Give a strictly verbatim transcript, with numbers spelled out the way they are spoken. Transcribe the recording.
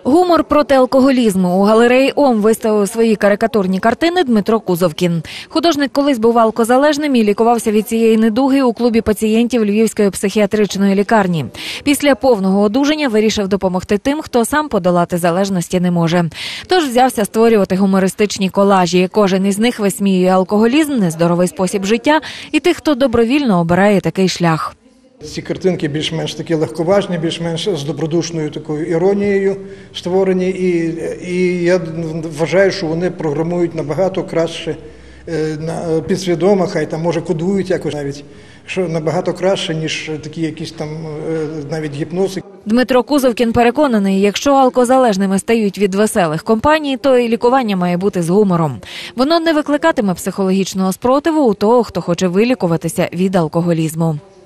Гумор проти алкоголізму. У галереї ОМ виставив свої карикатурні картини Дмитро Кузовкін. Художник колись був алкозалежним і лікувався від цієї недуги у клубі пацієнтів Львівської психіатричної лікарні. Після повного одужання вирішив допомогти тим, хто сам подолати залежності не може. Тож взявся створювати гумористичні колажі. Кожен із них висміює алкоголізм, нездоровий спосіб життя і тих, хто добровільно обирає такий шлях. Ці картинки більш-менш такі легковажні, більш-менш з добродушною такою іронією створені, і, і я вважаю, що вони програмують набагато краще, підсвідомо, хай там може кодують якось навіть, що набагато краще, ніж такі якісь там навіть гіпнози. Дмитро Кузовкін переконаний, якщо алкозалежними стають від веселих компаній, то і лікування має бути з гумором. Воно не викликатиме психологічного спротиву у того, хто хоче вилікуватися від алкоголізму.